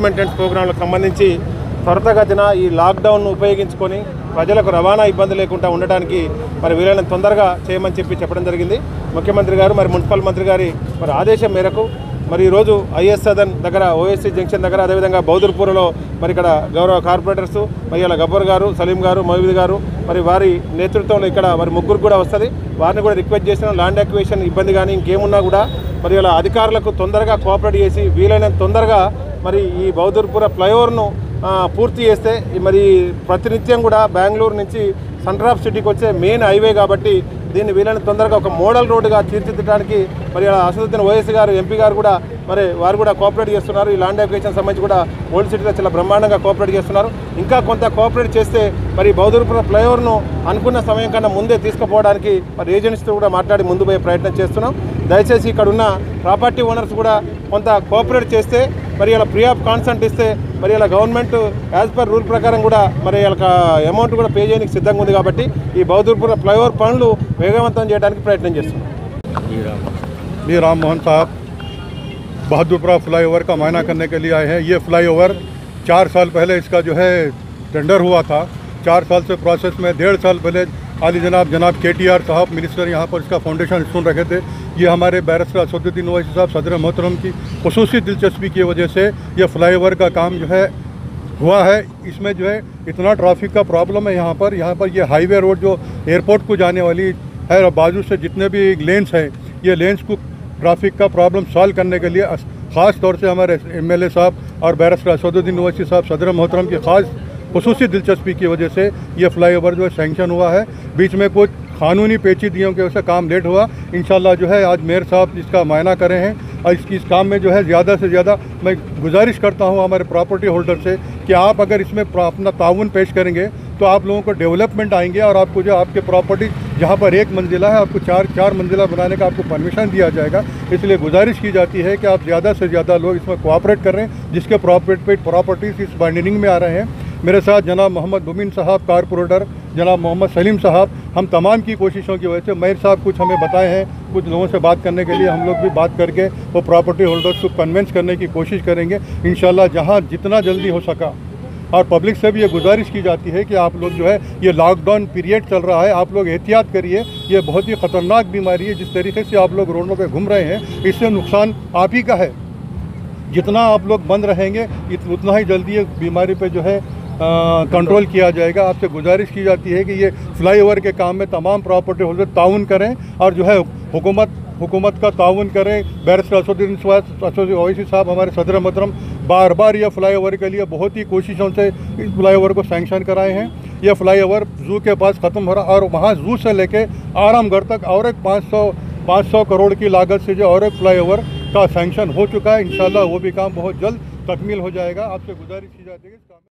Road maintenance ప్రోగ్రాంలకు సంబంధించి త్వరితగతిన ఈ లాక్డౌన్ను ఉపయోగించుకొని ప్రజలకు రవాణా ఇబ్బంది లేకుండా ఉండడానికి మరి వీలైనంత తొందరగా చేయమని చెప్పడం జరిగింది ముఖ్యమంత్రి గారు. మరి మున్సిపల్ మంత్రి గారి మరి ఆదేశం మేరకు మరి ఈరోజు ఐఎస్ సదన్ దగ్గర ఓఎస్సీ జంక్షన్ దగ్గర అదేవిధంగా బౌదర్పూర్లో మరి ఇక్కడ గౌరవ కార్పొరేటర్స్ మరి ఇలా గబ్బర్ గారు, సలీం గారు, మహబూబ్ గారు మరి వారి నేతృత్వంలో ఇక్కడ మరి ముగ్గురు కూడా వస్తుంది. వారిని కూడా రిక్వెస్ట్ చేసిన ల్యాండ్ అక్విజిషన్ ఇబ్బంది కానీ ఇంకేమున్నా కూడా మరి ఇలా అధికారులకు తొందరగా కోఆపరేట్ చేసి వీలైనంత తొందరగా మరి ఈ బౌదర్పూర్ ఫ్లైఓవర్ను పూర్తి చేస్తే మరి ప్రతినిత్యం కూడా బెంగళూరు నుంచి సెంటర్ సిటీకి వచ్చే మెయిన్ హైవే కాబట్టి దీన్ని వీలైనంత తొందరగా ఒక మోడల్ రోడ్డుగా తీర్చిదిద్దడానికి మరి అసదుద్దీన్ ఓవైసీ గారు, ఎంపీ గారు కూడా మరి వారు కూడా కోఆపరేట్ చేస్తున్నారు. ఈ ల్యాండ్ అక్విజిషన్ సంబంధించి కూడా ఓల్డ్ సిటీలో చాలా బ్రహ్మాండంగా కోఆపరేట్ చేస్తున్నారు. ఇంకా కొంత కోఆపరేట్ చేస్తే మరి బౌదర్పూర్ ఫ్లైఓవర్ను అనుకున్న సమయం కన్నా ముందే తీసుకుపోవడానికి మరి ఏజెన్సీతో కూడా మాట్లాడి ముందు పోయే ప్రయత్నం చేస్తున్నాం. దయచేసి ఇక్కడ ఉన్న ప్రాపర్టీ ఓనర్స్ కూడా కొంత కోఆపరేట్ చేస్తే మరి ఇలా ఫ్రీ ఆఫ్ కాన్సెంట్ ఇస్తే మరి ఇలా గవర్నమెంట్ యాజ్ పర్ రూల్ ప్రకారం కూడా మరి ఇలా అమౌంట్ కూడా పే చేయడానికి సిద్ధంగా ఉంది కాబట్టి ఈ బౌదర్పూర్ ఫ్లైఓవర్ పనులు వేగవంతం చేయడానికి ప్రయత్నం చేస్తున్నాం. मी राम मोहन साहब बहादुरपुरा फ्लाईओवर का मायना करने के लिए आए हैं। ये फ्लाईओवर 4 साल पहले इसका जो है टेंडर हुआ था। 4 साल से प्रोसेस में 1.5 साल पहले आली जनाब KTR साहब मिनिस्टर यहाँ पर इसका फाउंडेशन स्टोन रखे थे। ये हमारे बैरिस्टर असदुद्दीन ओवैसी साहब सदर मोहतरम की खुसूसी दिलचस्पी की वजह से ये फ्लाईओवर का काम जो है हुआ है। इसमें जो है इतना ट्रैफिक का प्रॉब्लम है यहाँ पर ये हाईवे रोड जो एयरपोर्ट को जाने वाली है और बाजू से जितने भी लेन्स हैं ये लेन्स को ट्रैफिक का प्रॉब्लम सॉल्व करने के लिए ख़ास तौर से हमारे MLA साहब और बैरिस्टर असदुद्दीन ओवैसी साहब सदर मोहतरम की ख़ास खुसूसी दिलचस्पी की वजह से ये फ्लाईओवर जो है सैंक्शन हुआ है। बीच में कुछ कानूनी पेचीदगियों की वजह से काम लेट हुआ। इंशाल्लाह जो है आज मेयर साहब इसका मायना करे हैं और इस काम में जो है ज़्यादा से ज़्यादा मैं गुजारिश करता हूँ हमारे प्रॉपर्टी होल्डर से कि आप अगर इसमें अपना ताउन पेश करेंगे तो आप लोगों को डेवलपमेंट आएंगे और आपको जो आपके प्रॉपर्टी जहाँ पर 1 मंजिला है आपको 4 मंजिला बनाने का आपको परमिशन दिया जाएगा। इसलिए गुजारिश की जाती है कि आप ज़्यादा से ज़्यादा लोग इसमें कोऑपरेट कर रहे हैं जिसके प्रॉपर्टीज़ इस बाइंडिंग में आ रहे हैं। मेरे साथ जनाब मोहम्मद मुबीन साहब कारपोरेटर, जनाब मोहम्मद सलीम साहब, हम तमाम की कोशिशों की वजह से मेयर साहब कुछ हमें बताए हैं, कुछ लोगों से बात करने के लिए हम लोग भी बात करके वो प्रॉपर्टी होल्डर्स को कन्विंस करने की कोशिश करेंगे इंशाल्लाह जहां जितना जल्दी हो सका। और पब्लिक से भी ये गुजारिश की जाती है कि आप लोग जो है ये लॉकडाउन पीरियड चल रहा है, आप लोग एहतियात करिए। ये बहुत ही ख़तरनाक बीमारी है। जिस तरीके से आप लोग रोडों पर घूम रहे हैं इससे नुकसान आप ही का है। जितना आप लोग बंद रहेंगे उतना ही जल्दी ये बीमारी पे जो है कंट्रोल किया जाएगा। आपसे गुजारिश की जाती है कि ये फ्लाईओवर के काम में तमाम प्रॉपर्टी होल्डर ताउन करें और जो है हुकूमत का ताउन करें। बैरिस्टर असदुद्दीन ओवैसी साहब हमारे सदर मोहतरम बार ये फ्लाईओवर के लिए बहुत ही कोशिशों से इस फ्लाईओवर को सैंक्शन कराए हैं। यह फ्लाईओवर जू के पास ख़त्म हो रहा और वहाँ जू से लेके आरामगढ़ तक और एक 500 करोड़ की लागत से जो और एक फ्लाईओवर का सैंक्शन हो चुका है। इंशाल्लाह वो भी काम बहुत जल्द तकमील हो जाएगा। आपसे गुजारिश की जाती है।